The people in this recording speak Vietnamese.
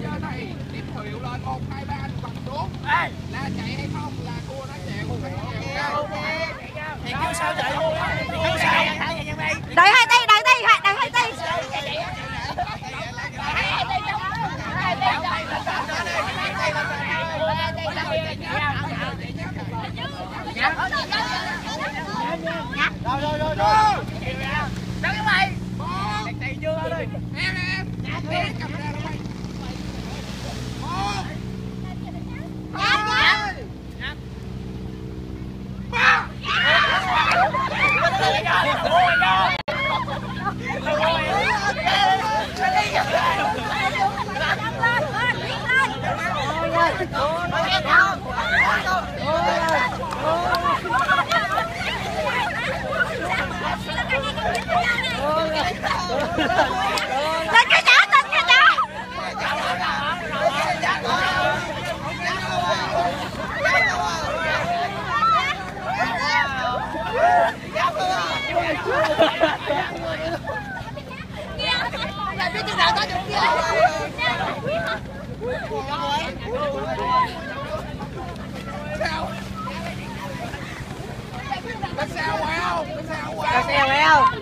giờ này điểm hiệu lên 1, 2, 3 quăng xuống. Là chạy hay không là cua nó chèo. Thì kêu sao chạy? Kêu sao? Đợi hai tay, đợi hai tay. Rồi. Đâu cái mày? Chạy chưa ơi. Em. Cầm ra đây. 1. 2. 3. Lên cái chó. Biết chừng nào tới chừng kia. Sao quẹo? Sao quẹo?